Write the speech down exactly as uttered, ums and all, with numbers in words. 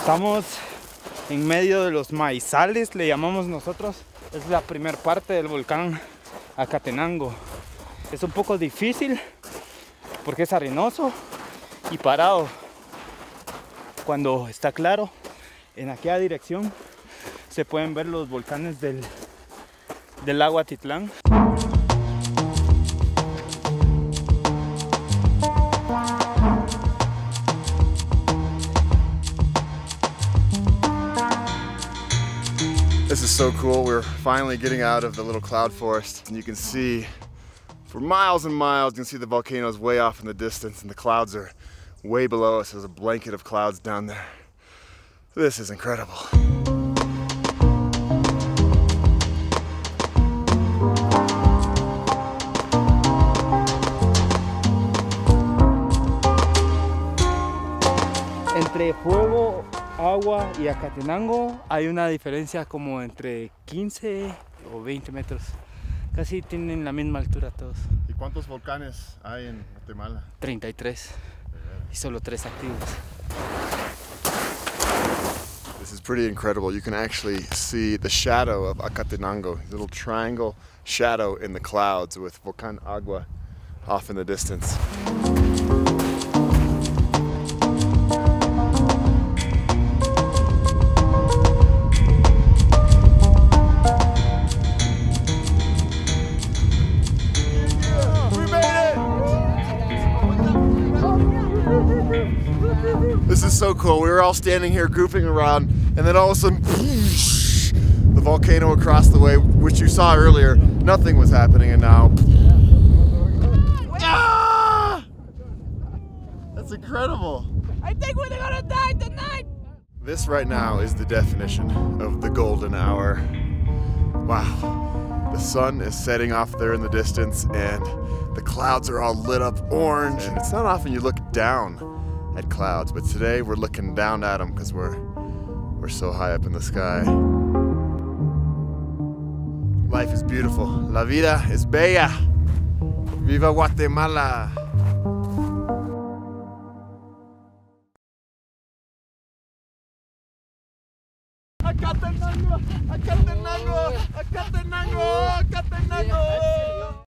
Estamos en medio de los maizales, le llamamos nosotros. Es la primera parte del volcán Acatenango. Es un poco difícil porque es arenoso y parado. Cuando está claro, en aquella dirección se pueden ver los volcanes del, del lago Atitlán. This is so cool. We're finally getting out of the little cloud forest, and you can see for miles and miles, you can see the volcanoes way off in the distance, and the clouds are way below us. There's a blanket of clouds down there. This is incredible. Entre fuego, agua y Acatenango hay una diferencia como entre quince o veinte metros. Casi tienen la misma altura todos. ¿Y cuántos volcanes hay en Guatemala? treinta y tres. Y solo tres activos. This is pretty incredible. You can actually see the shadow of Acatenango, a little triangle shadow in the clouds with Volcán Agua off in the distance. This is so cool. We were all standing here grouping around, and then all of a sudden, whoosh, the volcano across the way, which you saw earlier, nothing was happening, and now... Ah! That's incredible. I think we're gonna die tonight. This right now is the definition of the golden hour. Wow. The sun is setting off there in the distance, and the clouds are all lit up orange. And it's not often you look down at clouds, but today we're looking down at them because we're we're so high up in the sky. Life is beautiful. La vida es bella. Viva Guatemala. Acatenango, Acatenango, Acatenango, Acatenango.